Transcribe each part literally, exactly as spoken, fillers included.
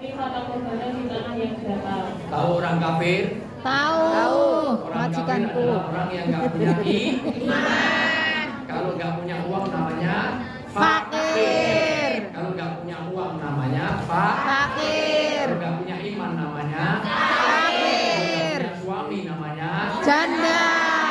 Tahu orang kafir? Tahu. Orang Majikanku. kafir adalah orang yang nggak punya iman. Kalau nggak punya uang namanya fakir. Kalau nggak punya uang namanya pak. Fakir. Kalau nggak punya iman namanya Fakir. punya suami namanya Janda.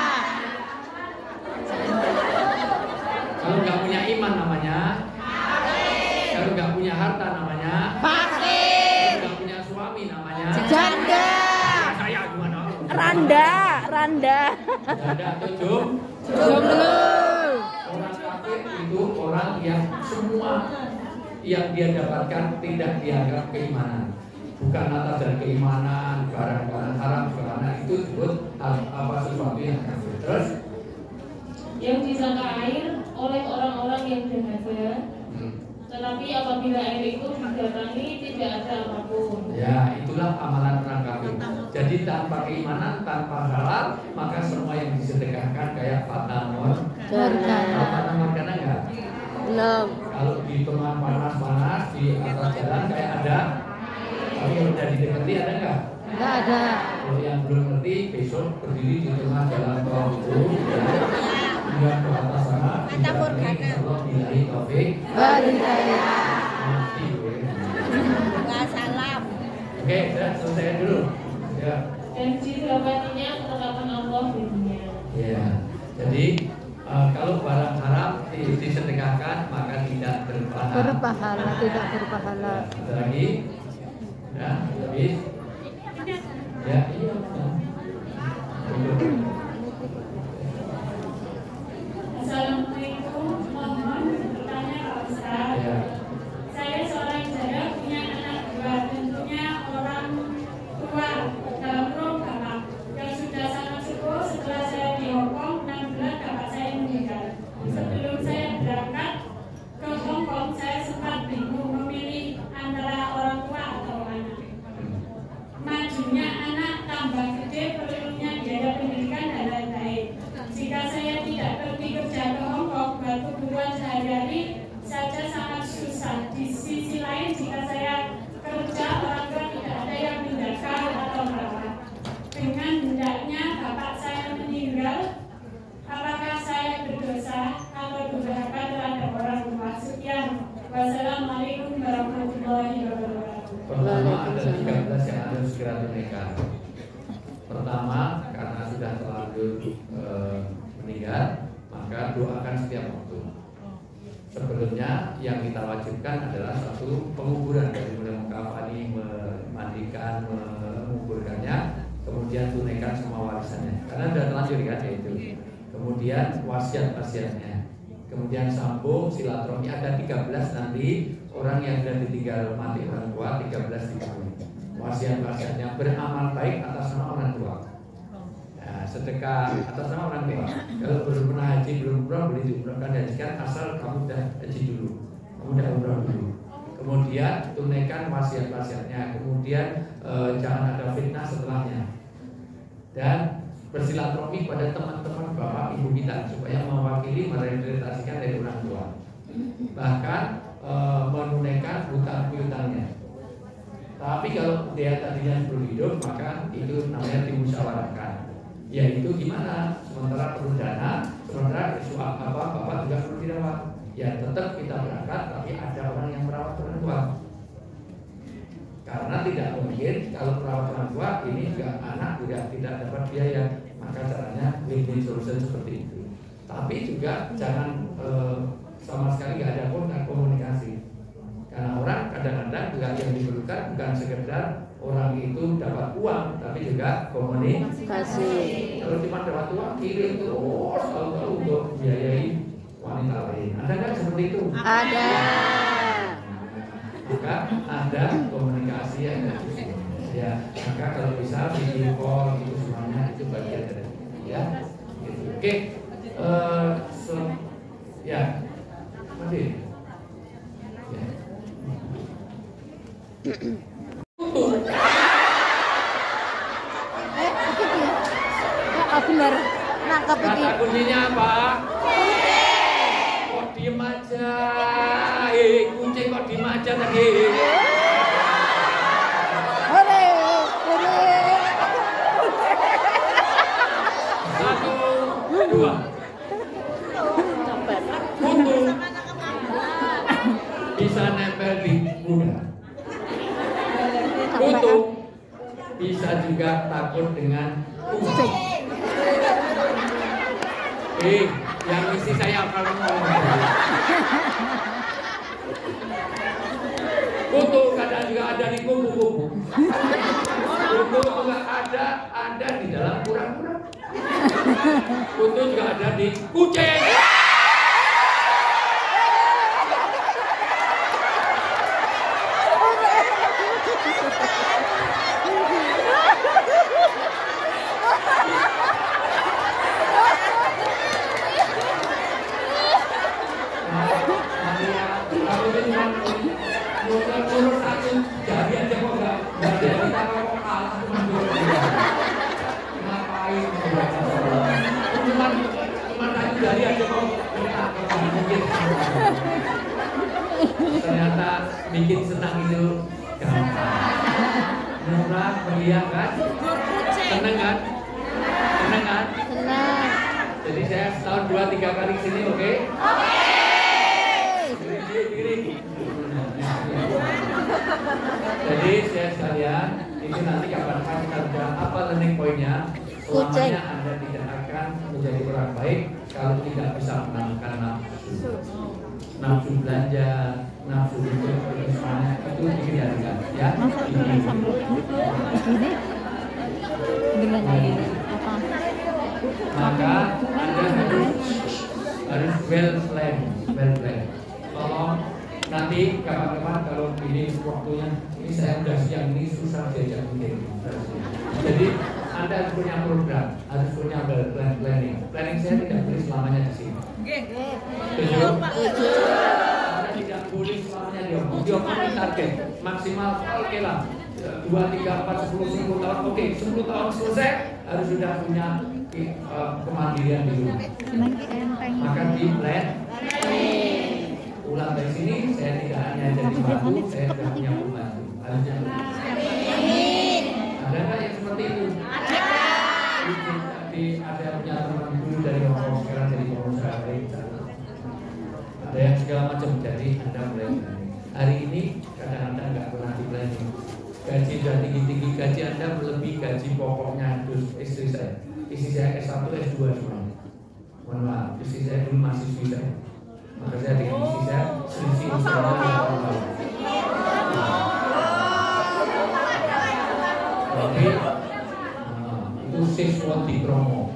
kalau nggak punya iman namanya kalau nggak punya harta namanya Fakir. kalau nggak punya suami namanya Janda. saya gimana Randa. Randa. janda atau jom Jomblo. orang kafir itu orang yang semua yang dia dapatkan tidak dianggap keimanan, bukan atas dari keimanan barang-barang haram karena itu disebut apa sesuatu yang kafir. Terus yang disangka air oleh orang-orang yang berhaja, hmm. tetapi apabila air itu didatangi tidak ada apapun. Ya, itulah amalan orang kafir. Jadi tanpa keimanan, tanpa halal, maka semua yang disedekahkan kayak Fata Morgana. Fata Morgana enggak? Belum. Kalau di tengah panas-panas di atas jalan kayak ada, tapi kalau udah didekati ada enggak? Enggak ada. Kalau yang belum ngerti, besok berdiri di tengah jalan tol itu, kemudian ke atas sana, didatangi Allah billahi taufik wal hidayah. mati gue. Enggak salam. Oke, sudah selesai dulu. Ya. Dan didapatinya ketetapan Allah di dunia. Ya. Jadi uh, kalau barang haram disedekahkan maka tidak berpahala. Berpahala, tidak berpahala. Ya, ada lagi? Ya, habis. Ya, iya. Assalamualaikum, mohon bertanya Pak Ustaz. Ya. Saya seorang janda punya anak dua, tentunya orang tua dalam roh bapak yang sudah sangat sepuh. Setelah saya di Hongkong enam bulan bapak saya meninggal. Sebelum saya berangkat ke Hongkong, saya sempat bingung memilih antara orang tua atau anak. Majunya anak tambah gede, perlunya biaya pendidikan dan lain-lain. Jika saya tidak pergi kerja ke Hongkong buat kebutuhan sehari-hari saja sangat susah. Di sisi lain, jika saya kerja, orang tua tidak ada yang menjaga atau merawat. Dengan hendaknya bapak saya meninggal, apakah saya berdosa atau durhaka terhadap orang tua? Sekian. Wassalamualaikum warahmatullahi wabarakatuh. Pertama ada tiga belas yang harus segera tunaikan. Pertama, karena sudah terlanjur e, meninggal, maka doakan setiap waktu. Sebelumnya yang kita wajibkan adalah satu penguburan dari mulai mengkafani, memandikan, menguburkannya, kemudian tunaikan semua warisannya. Karena sudah terlanjur kan itu. Kemudian wasiat-wasiatnya. Kemudian sambung silaturahmi ada tiga belas nanti orang yang sudah ditinggal mati orang tua tiga belas dikawin. Wasiat-wasiatnya beramal baik atas nama orang tua. Nah, sedekah atas nama orang tua. Kalau belum pernah haji, belum umrah, boleh diumrahkan hajikan asal kamu sudah haji dulu, kamu sudah umrah dulu. Kemudian tunaikan wasiat-wasiatnya. Kemudian eh, jangan ada fitnah setelahnya. Dan bersilaturahmi pada teman-teman bapak ibu kita supaya mewakili merepresentasikan dari orang tua. Bahkan e, menunaikan hutang piutangnya. Tapi kalau dia tadinya belum hidup maka itu namanya dimusyawarahkan. Yaitu gimana? Sementara perlu dana, sementara isu apa bapak juga perlu dirawat. Ya tetap kita berangkat, tapi ada orang yang merawat orang tua. Karena tidak mungkin kalau perawat orang tua ini juga anak juga tidak dapat biaya, maka caranya win-win solution seperti itu. Tapi juga jangan e, sama sekali nggak ada kontak komunikasi. Karena orang kadang-kadang juga yang diperlukan bukan sekedar orang itu dapat uang, tapi juga komunikasi. Kalau cuma dapat uang kirim terus tahu-tahu untuk biayai wanita lain. Ada nggak seperti itu? Ada. Maka ada komunikasi yang ya, maka kalau bisa video call itu semuanya itu bagian dari ya. Gitu. Oke, uh, so, ya, masih. Ya. Eh, benar. Nangkap ini. Kata kuncinya apa? Kok diem aja? Eh, kunci kok diem aja tadi? bisa juga takut dengan kucing. Eh, yang isi saya akan ngomong. Kutu kadang juga ada di kuku-kuku. Kutu juga ada ada di dalam kura-kura. Kutu juga ada di kucing. Menurut aku jadi aja kok enggak enggak ada kita kok kalah cuma dua. Ngapain cuma cuma tadi dari aja kok mungkin ternyata bikin senang itu gampang, murah, meriah kan, seneng kan, seneng kan, Senang. jadi saya setahun dua tiga kali sini, oke? Okay? Oke. Jadi saya sekalian, ini nanti kapan-kapan kita bicara apa learning point-nya. Selamanya Anda tidak akan menjadi orang baik kalau tidak bisa menahan nafsu. Nafsu belanja, nafsu hidup, semuanya itu dikendalikan, ya. Masa ini sambal begini dengan ini apa? Maka Anda harus harus well plan, well plan. Tolong nanti kapan-kapan kalau ini waktunya, ini saya udah siang ini susah diajak mungkin. Jadi Anda harus punya program, harus punya plan planning. Planning saya tidak boleh selamanya di sini. Setuju? Anda tidak boleh selamanya di Hongkong. Di Hongkong ini target maksimal oke lah dua, tiga, empat, sepuluh, sepuluh tahun. Oke, sepuluh tahun selesai harus sudah punya uh, kemandirian di rumah. Maka di plan. Pulang dari sini saya tidak hanya jadi pembantu, saya sudah punya pembantu. Harusnya ada nggak yang seperti itu? Di ada punya teman dulu dari Hongkong, sekarang jadi pengusaha baik. Ada yang segala macam, jadi Anda mulai planning. Hari ini kadang-kadang nggak pernah di planning. Gaji sudah tinggi-tinggi, gaji Anda melebihi gaji pokoknya istri saya. Istri saya S satu, S dua semuanya. Mohon maaf, istri saya dulu masih bisa. Maka saya dengan istri saya selisih usaha tahun. Jadi itu siswa di promo.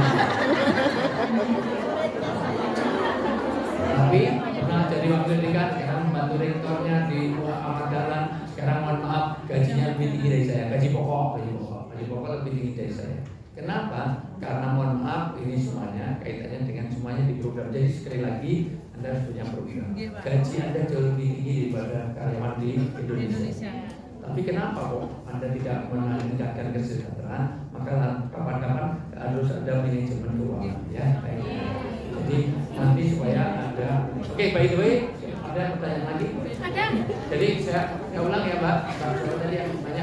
Tapi pernah jadi wakil dekan, sekarang membantu rektornya di Ahmad Dahlan. Sekarang mohon maaf gajinya lebih tinggi dari saya, gaji pokok, gaji pokok, gaji pokok lebih tinggi dari saya. Kenapa? Karena mohon maaf ini semuanya kaitannya dengan semuanya di program. Jadi sekali lagi Anda harus punya program. Gaji Anda jauh lebih tinggi daripada karyawan di Indonesia. Tapi kenapa kok Anda tidak meningkatkan kesejahteraan? Maka kapan-kapan harus ada manajemen keuangan, ya. Jadi nanti supaya ada. Oke, okay, by the way, ada pertanyaan lagi? Ada. Jadi saya, saya ulang ya, Mbak. Mbak tadi yang banyak.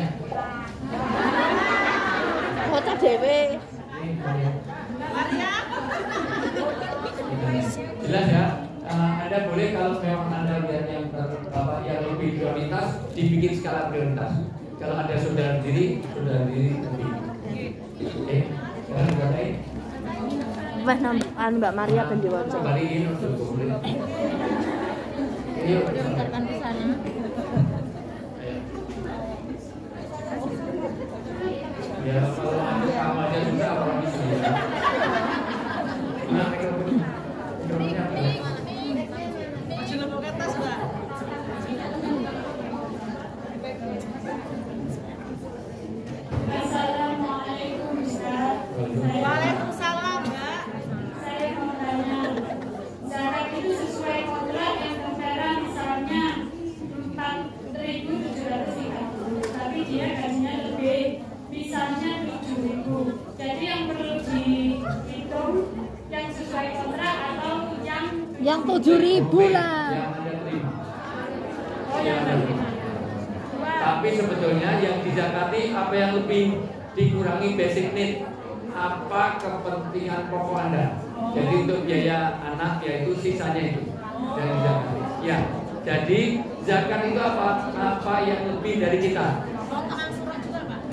Kota Dewi. Jelas ya. Uh, anda boleh kalau memang Anda lihat yang ter, apa, yang lebih prioritas dibikin skala prioritas. Kalau ada saudara diri, saudara diri lebih. Oke, sekarang Mbak Tay. Mbak Nam, Mbak Maria ben diwaca. Kembaliin untuk boleh. Yuk, Tekan ke sana. ya kalau ada kamu aja juga orang bisa ya. Nah, mikrofon, mikrofonnya apa ya? Assalamualaikum Ustaz. Waalaikumsalam Mbak. Saya mau tanya, zakat itu sesuai kontrak yang tertera misalnya empat ribu tujuh ratus tiga puluh, tapi dia gajinya lebih, misalnya tujuh ribu. Jadi yang perlu dihitung yang sesuai kontrak atau yang Yang tujuh ribu lah. Yang Anda terima. oh yang Anda terima. Tapi sebetulnya yang dizakati apa yang lebih dikurangi basic need, apa kepentingan pokok Anda. Jadi untuk biaya anak yaitu sisanya itu yang dizakati. Ya, jadi zakat itu apa? Apa yang lebih dari kita.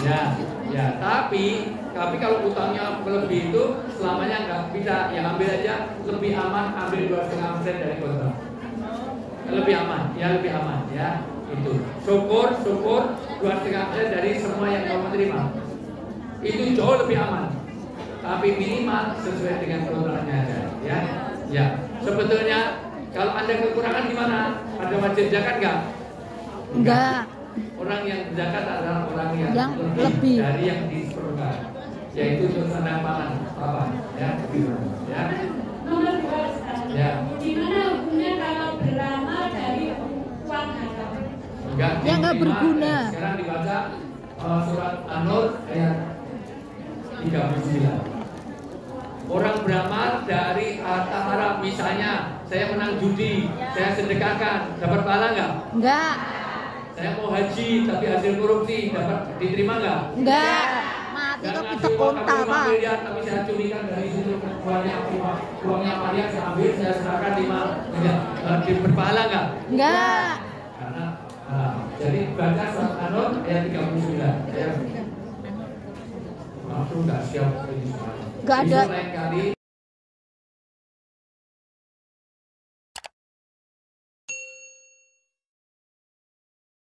Ya, ya. Tapi, tapi kalau utangnya lebih itu selamanya nggak bisa. Ya ambil aja lebih aman, ambil dua setengah persen dari kontrak. Lebih aman, ya lebih aman, ya. Itu. Syukur, syukur dua setengah persen dari semua yang kamu terima. Itu jauh lebih aman. Tapi minimal sesuai dengan kontraknya aja, ya. Ya. Sebetulnya kalau ada kekurangan gimana? Ada wajib zakat nggak? Enggak. Orang yang zakat adalah orang yang, Yang lebih, lebih. dari yang diperlukan, yaitu untuk sandang pangan, apa? Ya, ya. Nomor dua, Ustaz. Ya. Gimana hukumnya kalau beramal dari uang haram? Enggak, Yang nggak diterima. berguna. Sekarang dibaca uh, surat An-Nur ayat tiga puluh sembilan. Orang beramal dari harta haram, misalnya saya menang judi, saya sedekahkan, dapat pahala nggak? Enggak. Saya mau haji tapi hasil korupsi, dapat diterima nggak? Enggak. Mati kok Jangan kita ngasih uang kontak, kamu lima Pak. miliar, tapi saya curikan dari situ uangnya uangnya Maria saya ambil, saya serahkan lima miliar. Eh, berpahala nggak? Enggak. Karena ah, jadi baca surat An-Nur ayat tiga puluh sembilan. Ya. Langsung nggak siap ini semua. Nggak ada. Besok lain kali